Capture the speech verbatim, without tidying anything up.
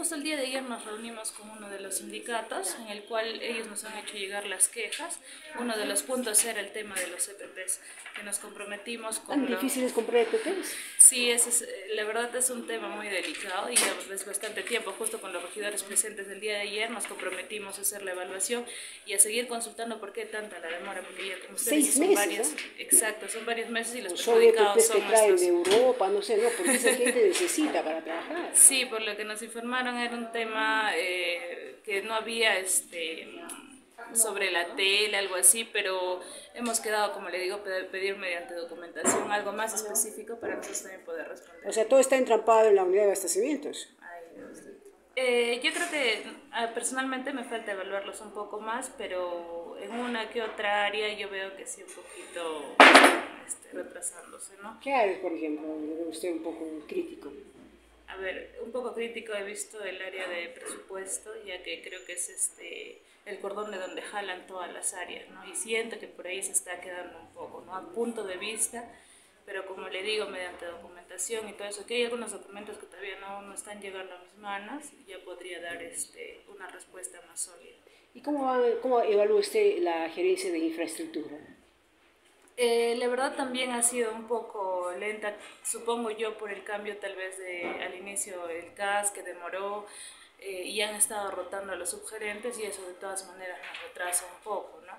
justo el día de ayer nos reunimos con uno de los sindicatos, en el cual ellos nos han hecho llegar las quejas. Uno de los puntos era el tema de los E P Ps, que nos comprometimos con... ¿Tan difícil es comprar E P Ps? Sí, ese es, la verdad es un tema muy delicado y ya es bastante tiempo, justo con los regidores presentes el día de ayer nos comprometimos a hacer la evaluación y a seguir consultando por qué tanta la demora, porque ya como ustedes Seis son meses, varios, ¿eh? Exacto, son varios meses y los Son E P perjudicados Ps son que traen de nuestros... Europa, no sé, no, porque esa gente necesita para trabajar. Sí, por lo que nos informaron era un tema eh, que no había este sobre la tele, algo así, pero hemos quedado, como le digo, pedir mediante documentación algo más específico para nosotros también poder responder. O sea, todo está entrampado en la unidad de abastecimientos. Ay, Dios. Eh, yo creo que ah, personalmente me falta evaluarlos un poco más, pero en una que otra área yo veo que sí un poquito este, retrasándose, ¿no? ¿Qué áreas, por ejemplo, le ve usted un poco crítico? A ver, un poco crítico he visto el área de presupuesto, ya que creo que es este el cordón de donde jalan todas las áreas, ¿no? Y siento que por ahí se está quedando un poco, ¿no? A punto de vista, pero como le digo, mediante documentación y todo eso, que hay algunos documentos que todavía no, no están llegando a mis manos, ya podría dar este, una respuesta más sólida. ¿Y cómo, va, cómo evalúa usted la gerencia de infraestructura? Eh, la verdad también ha sido un poco lenta, supongo yo por el cambio tal vez de al inicio el C A S que demoró eh, y han estado rotando a los subgerentes y eso de todas maneras nos retrasa un poco.